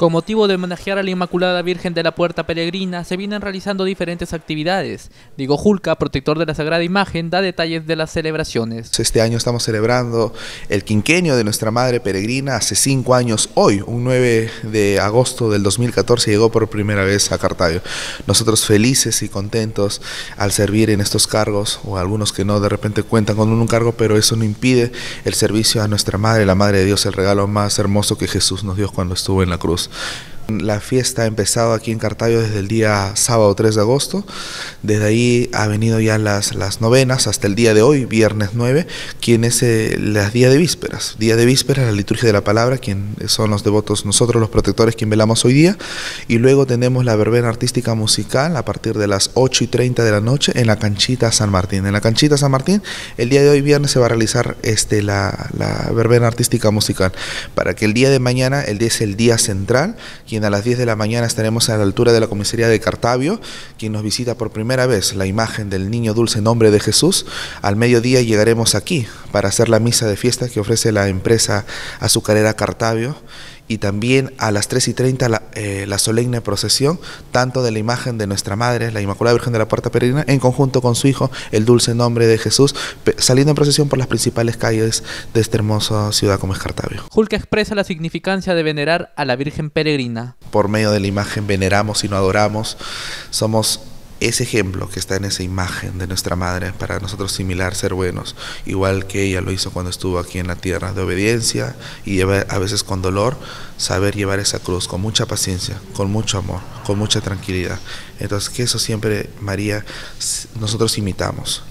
Con motivo de homenajear a la Inmaculada Virgen de la Puerta Peregrina, se vienen realizando diferentes actividades. Diego Julca, protector de la Sagrada Imagen, da detalles de las celebraciones. Este año estamos celebrando el quinquenio de nuestra Madre Peregrina. Hace 5 años, hoy, un 9 de agosto del 2014, llegó por primera vez a Cartavio. Nosotros felices y contentos al servir en estos cargos, o algunos que no de repente cuentan con un cargo, pero eso no impide el servicio a nuestra Madre, la Madre de Dios, el regalo más hermoso que Jesús nos dio cuando estuvo en la cruz. La fiesta ha empezado aquí en Cartavio desde el día sábado 3 de agosto, desde ahí ha venido ya las novenas hasta el día de hoy, viernes 9, quien es las días de vísperas, la liturgia de la palabra, quien son los devotos, nosotros los protectores, quien velamos hoy día, y luego tenemos la verbena artística musical a partir de las 8:30 de la noche en la canchita San Martín. En la canchita San Martín, el día de hoy viernes se va a realizar la verbena artística musical, para que el día de mañana, es el día central, quien a las 10 de la mañana estaremos a la altura de la comisaría de Cartavio, quien nos visita por primera vez la imagen del Niño Dulce Nombre de Jesús. Al mediodía llegaremos aquí para hacer la misa de fiesta que ofrece la empresa azucarera Cartavio, y también a las 3:30 la solemne procesión, tanto de la imagen de nuestra Madre, la Inmaculada Virgen de la Puerta Peregrina, en conjunto con su Hijo, el Dulce Nombre de Jesús, saliendo en procesión por las principales calles de esta hermosa ciudad como es Cartavio. Julca expresa la significancia de venerar a la Virgen Peregrina. Por medio de la imagen veneramos y no adoramos, somos ese ejemplo que está en esa imagen de nuestra Madre, para nosotros similar, ser buenos, igual que ella lo hizo cuando estuvo aquí en la tierra, de obediencia y a veces con dolor, saber llevar esa cruz con mucha paciencia, con mucho amor, con mucha tranquilidad. Entonces, que eso siempre, María, nosotros imitamos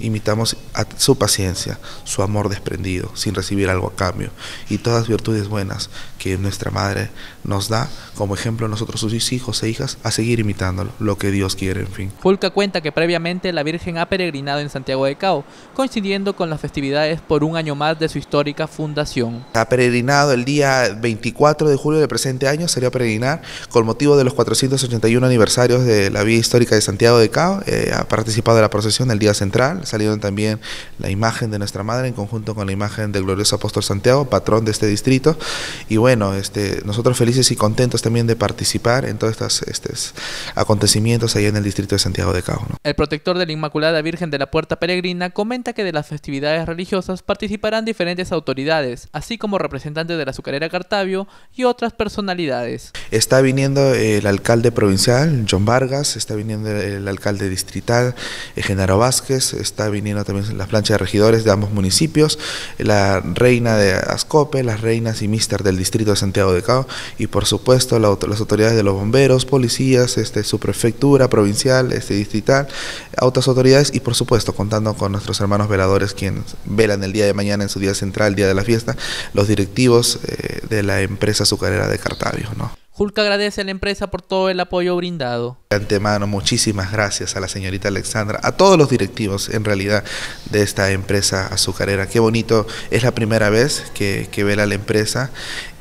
a su paciencia, su amor desprendido, sin recibir algo a cambio, y todas virtudes buenas que nuestra Madre nos da como ejemplo nosotros, sus hijos e hijas, a seguir imitándolo, lo que Dios quiere, en fin. Julca cuenta que previamente la Virgen ha peregrinado en Santiago de Cao, coincidiendo con las festividades por un año más de su histórica fundación. Ha peregrinado el día 24 de julio del presente año, salió a peregrinar con motivo de los 481 aniversarios de la vía histórica de Santiago de Cao. Ha participado de la procesión del día central, salieron también la imagen de nuestra Madre en conjunto con la imagen del glorioso apóstol Santiago, patrón de este distrito, y bueno, nosotros felices y contentos también de participar en todos estos acontecimientos allá en el distrito de Santiago de Cao, ¿no? El protector de la Inmaculada Virgen de la Puerta Peregrina comenta que de las festividades religiosas participarán diferentes autoridades, así como representantes de la azucarera Cartavio y otras personalidades. Está viniendo el alcalde provincial, John Vargas, está viniendo el alcalde distrital, Genaro Vázquez, está viniendo también la plancha de regidores de ambos municipios, la reina de Ascope, las reinas y míster del distrito de Santiago de Cao, y por supuesto las autoridades de los bomberos, policías, su prefectura provincial, distrital, otras autoridades, y por supuesto contando con nuestros hermanos veladores, quienes velan el día de mañana en su día central, el día de la fiesta, los directivos de la empresa azucarera de Cartavio, ¿no? Julca agradece a la empresa por todo el apoyo brindado. De antemano, muchísimas gracias a la señorita Alexandra, a todos los directivos en realidad de esta empresa azucarera. Qué bonito, es la primera vez que vela la empresa,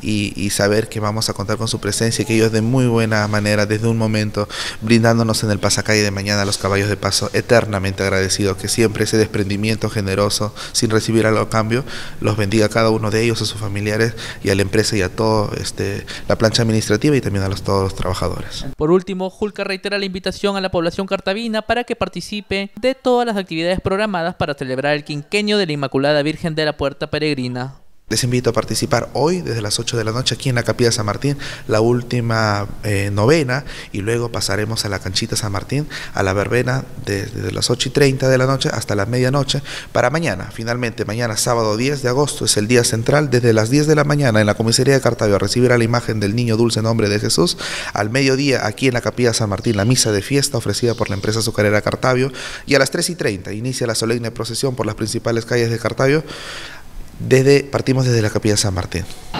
y saber que vamos a contar con su presencia y que ellos de muy buena manera, desde un momento, brindándonos en el pasacalle de mañana a los caballos de paso, eternamente agradecido, que siempre ese desprendimiento generoso, sin recibir algo a cambio, los bendiga a cada uno de ellos, a sus familiares y a la empresa y a todo la plancha administrativa y también a todos los trabajadores. Por último, Julca reitera la invitación a la población cartavina para que participe de todas las actividades programadas para celebrar el quinquenio de la Inmaculada Virgen de la Puerta Peregrina. Les invito a participar hoy desde las 8 de la noche aquí en la Capilla San Martín, la última novena, y luego pasaremos a la canchita San Martín, a la verbena desde las 8:30 de la noche hasta la medianoche, para mañana, finalmente mañana sábado 10 de agosto es el día central, desde las 10 de la mañana en la comisaría de Cartavio a recibir a la imagen del Niño Dulce Nombre de Jesús. Al mediodía aquí en la Capilla San Martín la misa de fiesta ofrecida por la empresa azucarera Cartavio, y a las 3:30 inicia la solemne procesión por las principales calles de Cartavio. Partimos desde la Capilla San Martín.